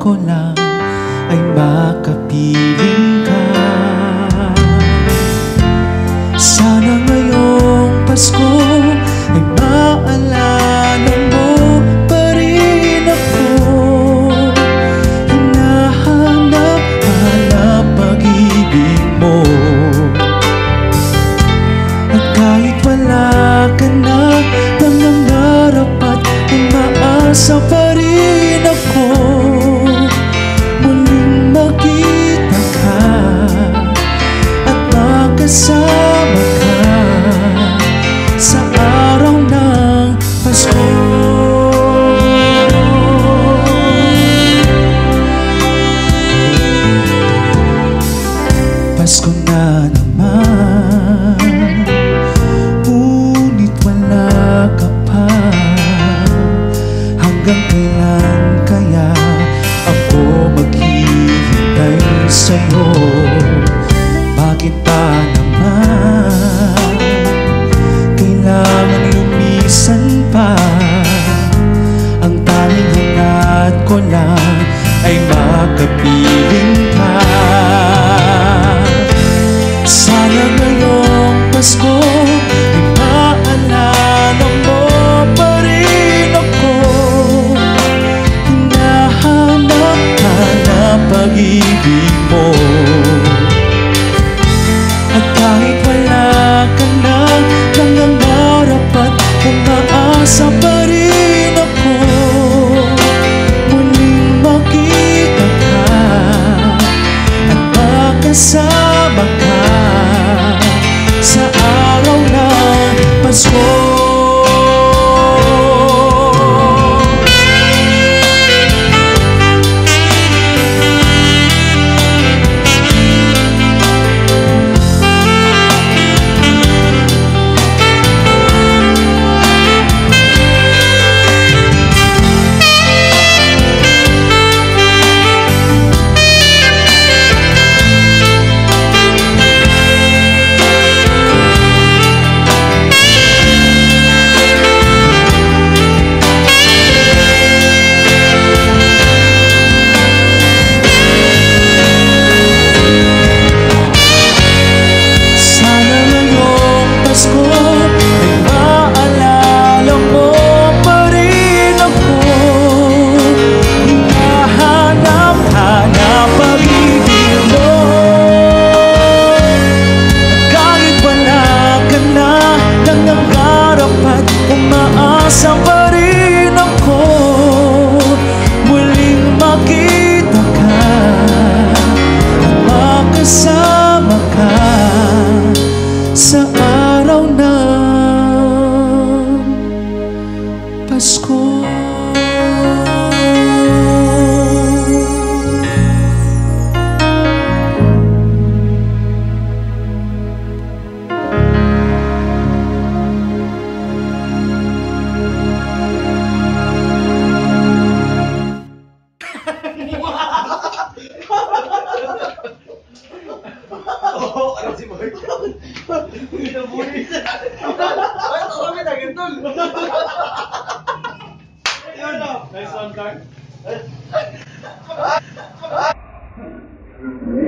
ko lang ay makapiling ka. Sana ngayong Pasko ay maalala mo pa rin ako. Hinahanap-hanap pag-ibig mo. At kahit wala ka na, nangangarap at umaasa pa rin ako. Muling makita ka at makasama ka sa araw ng Pasko. Pasko na naman, ngunit wala ka pa. Hanggang kailan kaya ako maghihintay sa'yo? Bakit pa naman kailangan lumisan pa? Ang tanging hangad ko lang ay makapiling ka. Sana ngayong Pasko ay maalala mo pa rin ako. Hinahanap-hanap pag-ibig mo. At kahit wala ka na, nangangarap at umaasa pa rin ako. Muling makita ka at makasama ka sa araw ng Pasko. Umaasa pa rin ako, muling makita ka at makasama ka sa araw ng Pasko. Oh, ano si Boy? Pinabulis. Ay, kami na gintol. Yun na. Nice one, Clark.